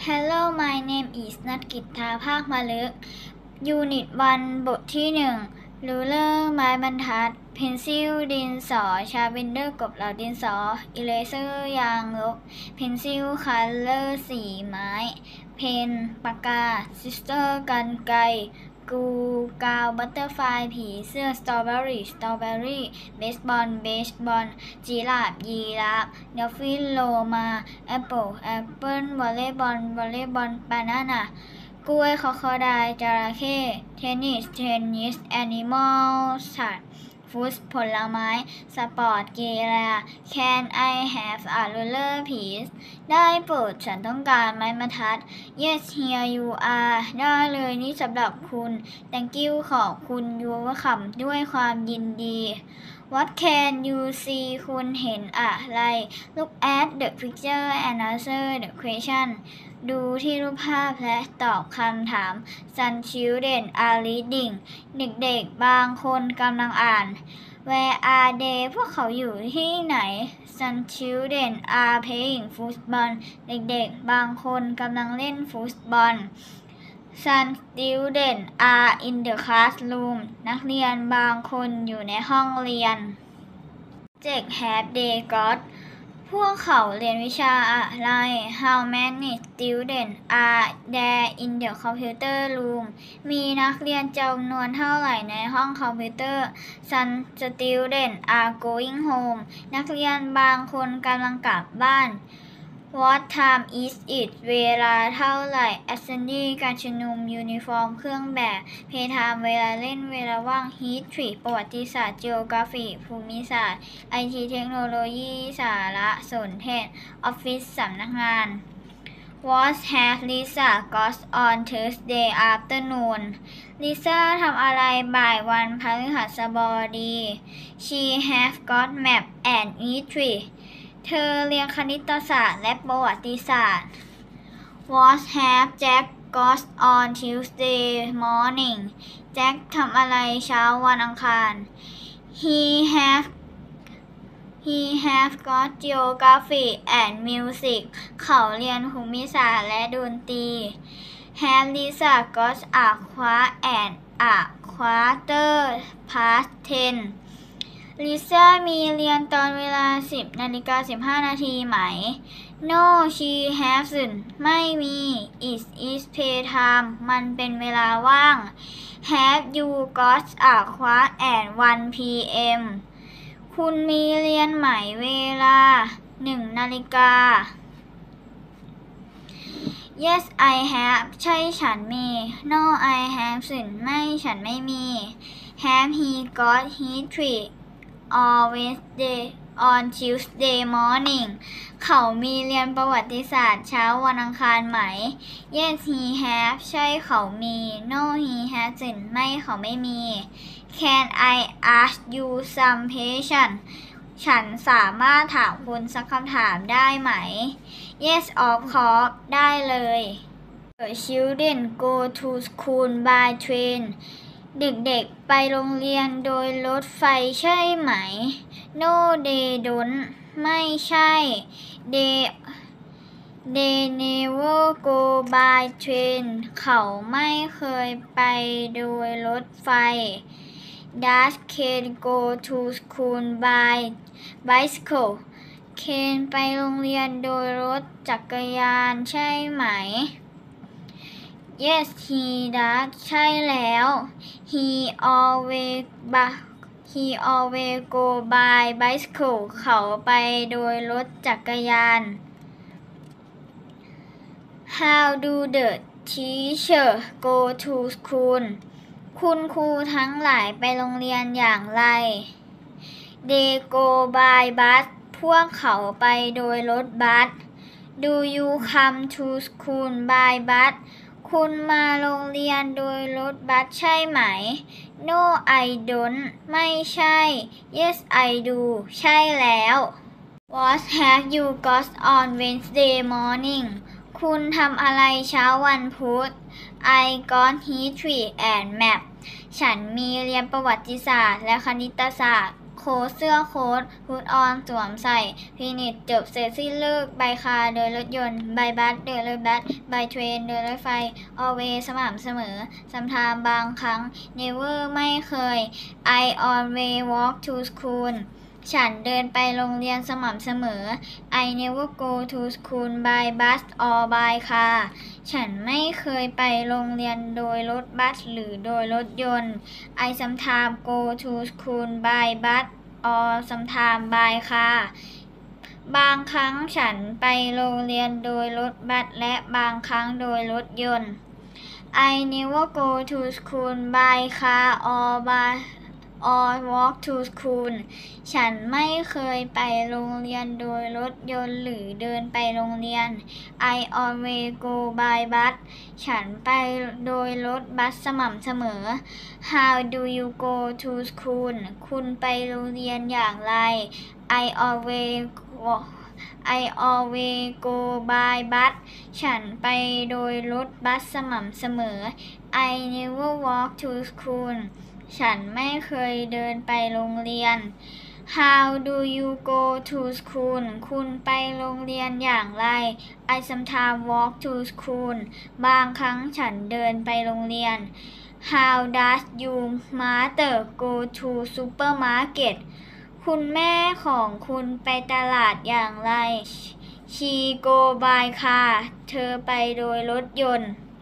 Hello my name is นัทกิตตาภาคมฤกษ์ Unit 1 บทที่ 1 Ruler ไม้บรรทัด Pencil ดินสอ Sharpener กบเหลาดินสอ Eraser ยางลบ Pencil Color สีไม้ Pen ปากกา Scissor กรรไกรกูกาวบัตเตอร์ฟลายผีเสื้อสตรอเบอรี่เบสบอลจีราฟยีราฟดอลฟินโลมาแอปเปิลวอลเลย์บอลบานาน่ากล้วยคอคอไดจระเข้เทนนิสแอนิมอลสัตว์ฟูดผลไม้สปอร์ตกีฬา Can I have a ruler please ได้โปรดฉันต้องการไม้บรรทัด Yes here you are ได้เลยนี่สำหรับคุณ Thank you ขอบคุณ You welcome ด้วยความยินดี What can you see คุณเห็นอะไร Look at the picture and answer the question ดูที่รูปภาพและตอบคำถาม Some children are reading เด็กๆบางคนกำลังอ่าน Where are they พวกเขาอยู่ที่ไหน Some children are playing football เด็กๆบางคนกำลังเล่นฟุตบอล Some students are in the classroom นักเรียนบางคนอยู่ในห้องเรียน Project have they got พวกเขาเรียนวิชาอะไร How many students are there in the computer room มีนักเรียนจำนวนเท่าไหร่ในห้องคอมพิวเตอร์ Some students are going home นักเรียนบางคนกำลังกลับบ้าน What time is it เวลาเท่าไหร่ Assembly การชุมนุม Uniform เครื่องแบบ Playtime เวลาเล่นเวลาว่าง History ประวัติศาสตร์ Geography ภูมิศาสตร์ IT เทคโนโลยีสารสนเทศ Office สำนักงาน What has Lisa got on Thursday afternoon ลิซ่าทำอะไรบ่ายวันพฤหัสบดี She has got math and historyเธอเรียนคณิตศาสตร์และประวัติศาสตร์ What have Jack got on Tuesday morning แจ็คทำอะไรเช้าวันอังคาร He has got geography and music เขาเรียนภูมิศาสตร์และดนตรี Have Lisa got a class and a quarter past 10ลิซ่ามีเรียนตอนเวลา 10:15 ไหม No she hasn't ไม่มี It is playtime มันเป็นเวลาว่าง Have you got a class at 1 p.m. คุณมีเรียนไหมเวลา 1 นาฬิกา Yes I have ใช่ฉันมี No I haven't ไม่ฉันไม่มี Have he got history on Tuesday morning เขามีเรียนประวัติศาสตร์เช้าวันอังคารไหม Yes he has ใช่เขามี No he hasn't ไม่เขาไม่มี Can I ask you some question ฉันสามารถถามคุณสักคำถามได้ไหม Yes of course ได้เลย The children go to school by trainเด็กๆไปโรงเรียนโดยรถไฟใช่ไหม No they don't ไม่ใช่ They never go by train เขาไม่เคยไปโดยรถไฟ Does Ken go to school by bicycle เคนไปโรงเรียนโดยรถจักรยานใช่ไหมYes he does ใช่แล้ว He always go by bicycle เขาไปโดยรถจักรยาน How do the teacher go to school คุณครูทั้งหลายไปโรงเรียนอย่างไร They go by bus พวกเขาไปโดยรถบัส Do you come to school by busคุณมาโรงเรียนโดยรถบัสใช่ไหม No I don't ไม่ใช่ Yes I do ใช่แล้ว What have you got on Wednesday morning คุณทำอะไรเช้าวันพุธ I got history and math ฉันมีเรียนประวัติศาสตร์และคณิตศาสตร์โค้ทเสื้อโค้ท put on สวมใส่ finish จบเสร็จสิ้นเลิก by car โดยรถยนต์ by bus โดยรถบัส by train โดยรถไฟ always สม่ำเสมอ sometimes บางครั้ง never ไม่เคย I always walk to school ฉันเดินไปโรงเรียนสม่ำเสมอ I never go to school by bus or by car ฉันไม่เคยไปโรงเรียนโดยรถบัสหรือโดยรถยนต์ I sometimes go to school by bus or sometimes by car บางครั้งฉันไปโรงเรียนโดยรถบัสและบางครั้งโดยรถยนต์ I never go to school by car or walk to school ฉันไม่เคยไปโรงเรียนโดยรถยนต์หรือเดินไปโรงเรียน I always go by bus ฉันไปโดยรถบัสสม่ำเสมอ How do you go to school คุณไปโรงเรียนอย่างไร I always go by bus ฉันไปโดยรถบัสสม่ำเสมอ I never walk to school ฉันไม่เคยเดินไปโรงเรียน How do you go to school คุณไปโรงเรียนอย่างไร I sometimes walk to school บางครั้งฉันเดินไปโรงเรียน How does your mother go to supermarket คุณแม่ของคุณไปตลาดอย่างไร She go by car เธอไปโดยรถยนต์